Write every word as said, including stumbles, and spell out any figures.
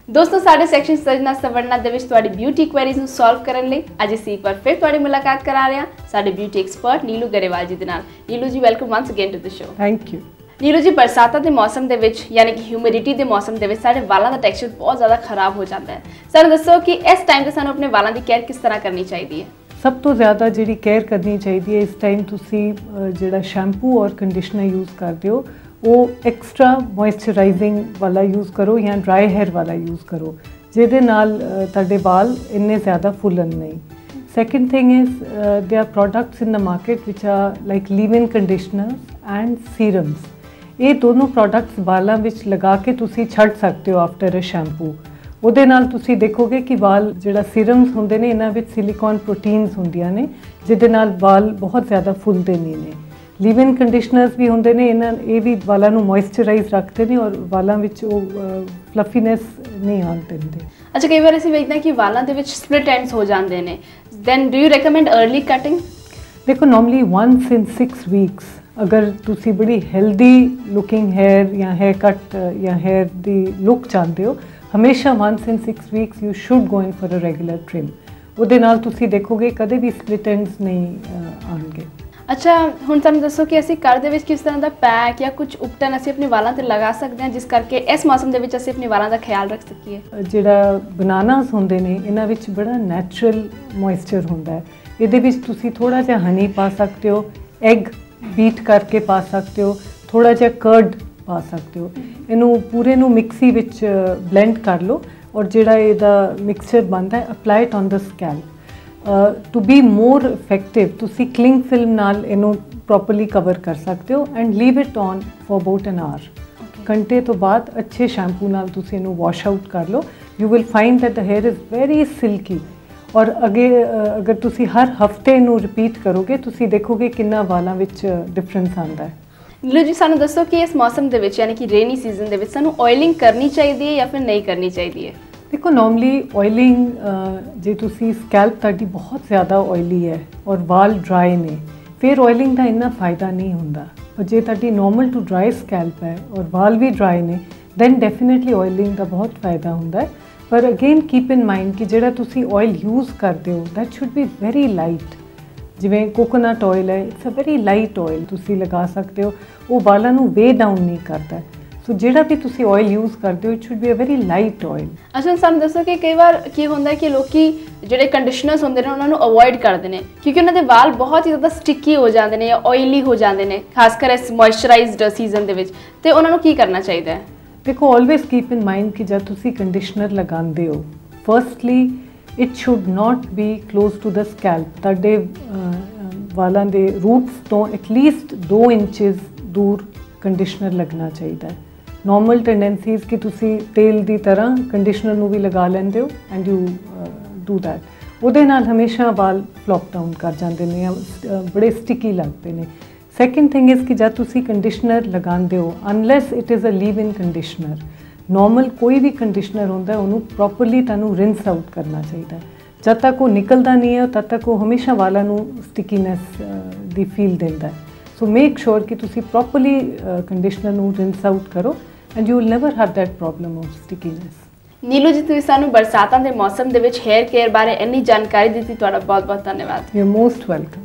दोस्तों साडे सैक्शन सजना सवरना दे विच तुहाडी ब्यूटी क्वेरीज ਨੂੰ ਸੋਲਵ ਕਰਨ ਲਈ ਅੱਜ ਅਸੀਂ ਇੱਕ ਵਾਰ ਫਿਰ ਤੁਹਾਡੀ ਮੁਲਾਕਾਤ ਕਰਾ ਰਹੇ ਹਾਂ ਸਾਡੇ ਬਿਊਟੀ ਐਕਸਪਰਟ ਨੀਲੂ ਗਰੇਵਾਲ ਜੀ ਦੇ ਨਾਲ। Neelu ji welcome once again to the show. Thank you. Neelu ji ਬਰਸਾਤਾਂ ਦੇ ਮੌਸਮ ਦੇ ਵਿੱਚ ਯਾਨੀ ਕਿ ਹਿਊਮਿਡਿਟੀ ਦੇ ਮੌਸਮ ਦੇ ਵਿੱਚ ਸਾਡੇ ਵਾਲਾਂ ਦਾ ਟੈਕਸਚਰ ਬਹੁਤ ਜ਼ਿਆਦਾ ਖਰਾਬ ਹੋ ਜਾਂਦਾ ਹੈ। ਸਾਨੂੰ ਦੱਸੋ ਕਿ ਇਸ ਟਾਈਮ ਤੇ ਸਾਨੂੰ ਆਪਣੇ ਵਾਲਾਂ ਦੀ ਕੇਅਰ ਕਿਸ ਤਰ੍ਹਾਂ ਕਰਨੀ ਚਾਹੀਦੀ ਹੈ? ਸਭ ਤੋਂ ਜ਼ਿਆਦਾ ਜਿਹੜੀ ਕੇਅਰ ਕਰਨੀ ਚਾਹੀਦੀ ਹੈ ਇਸ ਟਾਈਮ ਤੁਸੀਂ ਜਿਹੜਾ ਸ਼ੈਂਪੂ ਔਰ ਕੰਡੀਸ਼ਨਰ ਯੂਜ਼ ਕਰਦੇ ਹੋ ਉਹ ਐਕਸਟਰਾ ਮੋਇਸਚਰਾਈਜ਼ਿੰਗ ਵਾਲਾ ਯੂਜ਼ ਕਰੋ ਜਾਂ ਡਰਾਈ ਹੈਅਰ ਵਾਲਾ ਯੂਜ਼ ਕਰੋ ਜਿਹਦੇ ਨਾਲ ਤੁਹਾਡੇ ਵਾਲ ਇੰਨੇ ਜ਼ਿਆਦਾ ਫੁੱਲਣ ਨਹੀਂ। Second thing is there are products in the market ਵਿਚ are like leave in conditioners and serums. ਇਹ ਦੋਨੋਂ ਪ੍ਰੋਡਕਟਸ ਵਾਲਾਂ ਵਿੱਚ ਲਗਾ ਕੇ ਤੁਸੀਂ ਛੱਡ ਸਕਦੇ ਹੋ ਆਫਟਰ ਅ ਸ਼ੈਂਪੂ। ਉਹਦੇ ਨਾਲ ਤੁਸੀਂ ਦੇਖੋਗੇ ਕਿ ਵਾਲ ਜਿਹੜਾ ਸੀਰਮਸ ਹੁੰਦੇ ਨੇ ਇਹਨਾਂ ਵਿੱਚ ਸਿਲੀਕੋਨ ਪ੍ਰੋਟੀਨਸ ਹੁੰਦੀਆਂ ਨੇ ਜਿਹਦੇ ਨਾਲ ਵਾਲ ਬਹੁਤ ਜ਼ਿਆਦਾ ਫੁੱਲਦੇ ਨਹੀਂ ਨੇ। ਲੀਵ-ਇਨ ਕੰਡੀਸ਼ਨਰਸ ਵੀ ਹੁੰਦੇ ਨੇ ਇਹਨਾਂ ਇਹ ਵੀ ਵਾਲਾਂ ਨੂੰ ਮੋਇਸਚਰਾਈਜ਼ ਰੱਖਦੇ ਨੇ ਔਰ ਵਾਲਾਂ ਵਿੱਚ ਉਹ ਫਲਫੀਨੈਸ ਨਹੀਂ ਆਉਣ ਦਿੰਦੇ। ਅੱਛਾ, ਕਈ ਵਾਰ ਅਸੀਂ ਵੇਖਦੇ ਹਾਂ ਕਿ ਵਾਲਾਂ ਦੇ ਵਿੱਚ ਸਪਲਿਟ ਐਂਡਸ ਹੋ ਜਾਂਦੇ ਨੇ, then do you recommend early cutting? ਦੇਖੋ normally once in six weeks ਅਗਰ ਤੁਸੀਂ ਬੜੀ ਹੈਲਦੀ ਲੁਕਿੰਗ ਹੈਅਰ ਜਾਂ ਹੈਅਰ ਕੱਟ ਜਾਂ ਹੈਅਰ ਦੀ ਲੁੱਕ ਚਾਹੁੰਦੇ ਹੋ ਹਮੇਸ਼ਾ once in six weeks you should go in for a regular trim. ਉਹਦੇ ਨਾਲ ਤੁਸੀਂ ਦੇਖੋਗੇ ਕਦੇ ਵੀ ਸਪਲਿਟ ਐਂਡਸ ਨਹੀਂ ਆਉਣਗੇ। ਅੱਛਾ, ਹੁਣ ਤੁਹਾਨੂੰ ਦੱਸੋ ਕਿ ਅਸੀਂ ਘਰ ਦੇ ਵਿੱਚ ਕਿਸ ਤਰ੍ਹਾਂ ਦਾ ਪੈਕ ਜਾਂ ਕੁਝ ਉਪਟਨ ਅਸੀਂ ਆਪਣੇ ਵਾਲਾਂ ਤੇ ਲਗਾ ਸਕਦੇ ਹਾਂ ਜਿਸ ਕਰਕੇ ਇਸ ਮੌਸਮ ਦੇ ਵਿੱਚ ਅਸੀਂ ਆਪਣੇ ਵਾਲਾਂ ਦਾ ਖਿਆਲ ਰੱਖ ਸਕੀਏ? ਜਿਹੜਾ ਬਨਾਨਾਸ ਹੁੰਦੇ ਨੇ ਇਹਨਾਂ ਵਿੱਚ ਬੜਾ ਨੈਚੁਰਲ ਮੋਇਸਚਰ ਹੁੰਦਾ ਹੈ। ਇਹਦੇ ਵਿੱਚ ਤੁਸੀਂ ਥੋੜਾ ਜਿਹਾ ਹਨੀ ਪਾ ਸਕਦੇ ਹੋ, ਐਗ ਬੀਟ ਕਰਕੇ ਪਾ ਸਕਦੇ ਹੋ, ਥੋੜਾ ਜਿਹਾ ਕਰਡ ਪਾ ਸਕਦੇ ਹੋ। ਇਹਨੂੰ ਪੂਰੇ ਨੂੰ ਮਿਕਸੀ ਵਿੱਚ ਬਲੈਂਡ ਕਰ ਲਓ ਔਰ ਜਿਹੜਾ ਇਹਦਾ ਮਿਕਸਚਰ ਬਣਦਾ ਹੈ apply it on the scalp. To be more effective ਤੁਸੀਂ ਕਲਿੰਗ ਫਿਲਮ ਨਾਲ ਇਹਨੂੰ ਪ੍ਰੋਪਰਲੀ ਕਵਰ ਕਰ ਸਕਦੇ ਹੋ and leave it on for about an hour. ਘੰਟੇ ਤੋਂ ਬਾਅਦ ਅੱਛੇ ਸ਼ੈਂਪੂ ਨਾਲ ਤੁਸੀਂ ਇਹਨੂੰ ਵਾਸ਼ ਆਊਟ ਕਰ ਲਓ। You will find that the hair is very silky ਔਰ ਅੱਗੇ ਅਗਰ ਤੁਸੀਂ ਹਰ ਹਫਤੇ ਇਹਨੂੰ ਰਿਪੀਟ ਕਰੋਗੇ ਤੁਸੀਂ ਦੇਖੋਗੇ ਕਿੰਨਾ ਵਾਲਾਂ ਵਿੱਚ ਡਿਫਰੈਂਸ ਆਉਂਦਾ ਹੈ। ਨੀਲੂ ਜੀ ਸਾਨੂੰ ਦੱਸੋ ਕਿ ਇਸ ਮੌਸਮ ਦੇ ਵਿੱਚ ਯਾਨੀ ਕਿ ਰੇਨੀ ਸੀਜ਼ਨ ਦੇ ਵਿੱਚ ਸਾਨੂੰ ਆਇਲਿੰਗ ਕਰਨੀ ਚਾਹੀਦੀ ਹੈ ਜਾਂ ਫਿਰ ਨਹੀਂ ਕਰਨੀ ਚਾਹੀਦੀ ਹੈ? ਦੇਖੋ ਨਾਰਮਲੀ ਆਇਲਿੰਗ ਜੇ ਤੁਸੀਂ ਸਕੈਲਪ ਤੁਹਾਡੀ ਬਹੁਤ ਜ਼ਿਆਦਾ ਆਇਲੀ ਹੈ ਔਰ ਵਾਲ ਡਰਾਈ ਨੇ ਫਿਰ ਆਇਲਿੰਗ ਦਾ ਇੰਨਾ ਫਾਇਦਾ ਨਹੀਂ ਹੁੰਦਾ। ਪਰ ਜੇ ਤੁਹਾਡੀ ਨਾਰਮਲ ਟੂ ਡਰਾਈ ਸਕੈਲਪ ਹੈ ਔਰ ਵਾਲ ਵੀ ਡਰਾਈ ਨੇ ਦੈਨ ਡੈਫੀਨੇਟਲੀ ਆਇਲਿੰਗ ਦਾ ਬਹੁਤ ਫਾਇਦਾ ਹੁੰਦਾ ਹੈ। ਪਰ ਅਗੇਨ ਕੀਪ ਇਨ ਮਾਈਂਡ ਕਿ ਜਿਹੜਾ ਤੁਸੀਂ ਆਇਲ ਯੂਜ਼ ਕਰਦੇ ਹੋ that should be very light. ਜਿਵੇਂ ਕੋਕੋਨਟ ਆਇਲ ਹੈ it's a very light oil ਤੁਸੀਂ ਲਗਾ ਸਕਦੇ ਹੋ, ਉਹ ਵਾਲਾਂ ਨੂੰ ਵੇ ਡਾਊਨ ਨਹੀਂ ਕਰਦਾ। ਸੋ ਜਿਹੜਾ ਵੀ ਤੁਸੀਂ ਆਇਲ ਯੂਜ਼ ਕਰਦੇ ਹੋ it should be a very light oil. ਅੱਛਾ, ਸਾਨੂੰ ਦੱਸੋ ਕਿ ਕਈ ਵਾਰ ਕੀ ਹੁੰਦਾ ਹੈ ਕਿ ਲੋਕੀ ਜਿਹੜੇ ਕੰਡੀਸ਼ਨਰਸ ਹੁੰਦੇ ਨੇ ਉਹਨਾਂ ਨੂੰ ਅਵੋਇਡ ਕਰਦੇ ਨੇ ਕਿਉਂਕਿ ਉਹਨਾਂ ਦੇ ਵਾਲ ਬਹੁਤ ਹੀ ਜ਼ਿਆਦਾ ਸਟਿੱਕੀ ਹੋ ਜਾਂਦੇ ਨੇ ਜਾਂ ਆਇਲੀ ਹੋ ਜਾਂਦੇ ਨੇ ਖਾਸ ਕਰ ਇਸ ਮੋਇਸਚਰਾਈਜ਼ਡ ਸੀਜ਼ਨ ਦੇ ਵਿੱਚ, ਤੇ ਉਹਨਾਂ ਨੂੰ ਕੀ ਕਰਨਾ ਚਾਹੀਦਾ ਹੈ? ਦੇਖੋ ਆਲਵੇਜ਼ ਕੀਪ ਇਨ ਮਾਈਂਡ ਕਿ ਜਦ ਤੁਸੀਂ ਕੰਡੀਸ਼ਨਰ ਲਗਾਉਂਦੇ ਹੋ firstly it should not be close to the scalp. ਤੁਹਾਡੇ ਵਾਲਾਂ ਦੇ ਰੂਟਸ ਤੋਂ ਐਟਲੀਸਟ ਦੋ ਇੰਚਜ਼ ਦੂਰ ਕੰਡੀਸ਼ਨਰ ਲੱਗਣਾ ਚਾਹੀਦਾ ਹੈ। ਨਾਰਮਲ ਟੈਂਡੈਂਸੀਜ਼ ਕਿ ਤੁਸੀਂ ਤੇਲ ਦੀ ਤਰ੍ਹਾਂ ਕੰਡੀਸ਼ਨਰ ਨੂੰ ਵੀ ਲਗਾ ਲੈਂਦੇ ਹੋ ਐਂਡ ਯੂ ਡੂ ਦੈਟ। ਉਹਦੇ ਨਾਲ ਹਮੇਸ਼ਾ ਵਾਲ ਫਲੌਪ ਡਾਊਨ ਕਰ ਜਾਂਦੇ ਨੇ, ਬੜੇ ਸਟਿਕੀ ਲੱਗਦੇ ਨੇ। ਸੈਕੰਡ ਥਿੰਗ ਇਜ਼ ਕਿ ਜਦ ਤੁਸੀਂ ਕੰਡੀਸ਼ਨਰ ਲਗਾਉਂਦੇ ਹੋ unless it is a leave in conditioner, normal ਕੋਈ ਵੀ ਕੰਡੀਸ਼ਨਰ ਹੁੰਦਾ ਉਹਨੂੰ ਪ੍ਰੋਪਰਲੀ ਤੁਹਾਨੂੰ ਰਿੰਸ ਆਊਟ ਕਰਨਾ ਚਾਹੀਦਾ। ਜਦ ਤੱਕ ਉਹ ਨਿਕਲਦਾ ਨਹੀਂ ਹੈ ਤਦ ਤੱਕ ਉਹ ਹਮੇਸ਼ਾ ਵਾਲਾਂ ਨੂੰ ਸਟਿਕੀਨੈਸ ਦੀ ਫੀਲ ਦਿੰਦਾ ਹੈ। ਸੋ ਮੇਕ ਸ਼ੋਰ ਕਿ ਤੁਸੀਂ ਪ੍ਰੋਪਰਲੀ ਕੰਡੀਸ਼ਨਰ ਨੂੰ ਰਿੰਸ ਆਊਟ ਕਰੋ and you will never have that problem of stickiness. Neelu ji ਤੁਸੀਂ ਸਾਨੂੰ ਬਰਸਾਤਾਂ ਦੇ ਮੌਸਮ ਦੇ ਵਿੱਚ ਹੇਅਰ ਕੇਅਰ ਬਾਰੇ ਇੰਨੀ ਜਾਣਕਾਰੀ ਦਿੱਤੀ, ਤੁਹਾਡਾ ਬਹੁਤ ਬਹੁਤ ਧੰਨਵਾਦ। You are most welcome.